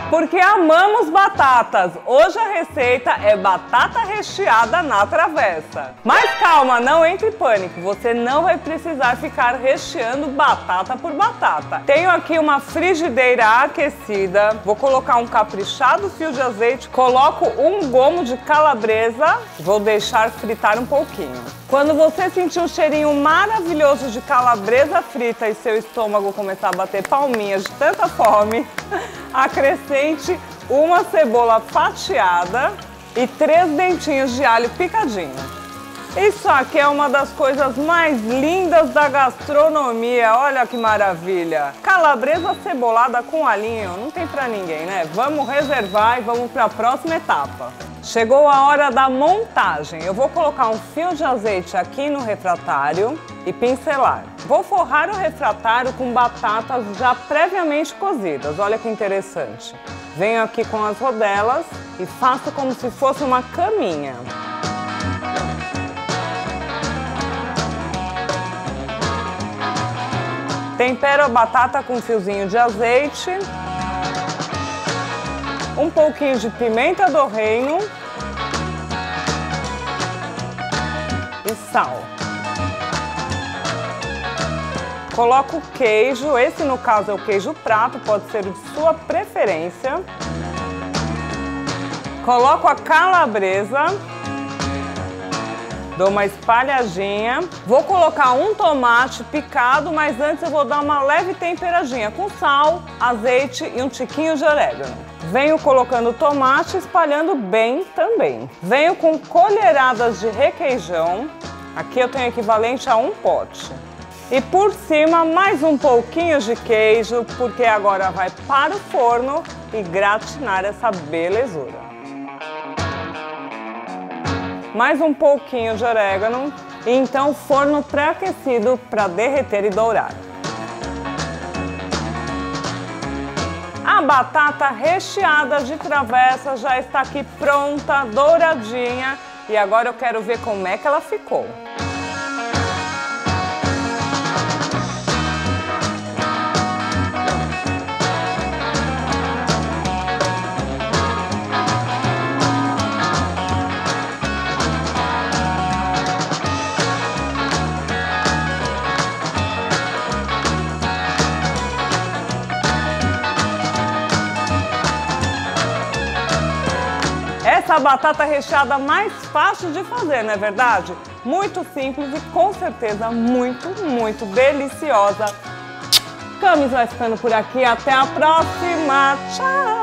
Porque amamos batatas. Hoje a receita é batata recheada na travessa. Mas calma, não entre em pânico. Você não vai precisar ficar recheando batata por batata. Tenho aqui uma frigideira aquecida. Vou colocar um caprichado fio de azeite. Coloco um gomo de calabresa. Vou deixar fritar um pouquinho. Quando você sentir um cheirinho maravilhoso de calabresa frita e seu estômago começar a bater palminhas de tanta fome, acrescente uma cebola fatiada e 3 dentinhos de alho picadinho. Isso aqui é uma das coisas mais lindas da gastronomia, olha que maravilha! Calabresa cebolada com alinho, não tem pra ninguém, né? Vamos reservar e vamos para a próxima etapa. Chegou a hora da montagem. Eu vou colocar um fio de azeite aqui no refratário e pincelar. Vou forrar o refratário com batatas já previamente cozidas, olha que interessante. Venho aqui com as rodelas e faço como se fosse uma caminha. Tempero a batata com um fiozinho de azeite, um pouquinho de pimenta do reino e sal. Coloco o queijo, esse no caso é o queijo prato, pode ser de sua preferência. Coloco a calabresa. Dou uma espalhadinha. Vou colocar um tomate picado, mas antes eu vou dar uma leve temperadinha com sal, azeite e um tiquinho de orégano. Venho colocando o tomate, espalhando bem também. Venho com colheradas de requeijão. Aqui eu tenho equivalente a um pote. E por cima mais um pouquinho de queijo, porque agora vai para o forno e gratinar essa belezura. Mais um pouquinho de orégano e então forno pré-aquecido para derreter e dourar. A batata recheada de travessa já está aqui pronta, douradinha, e agora eu quero ver como é que ela ficou. Essa batata recheada mais fácil de fazer, não é verdade? Muito simples e com certeza muito deliciosa. Camis vai ficando por aqui, até a próxima, tchau!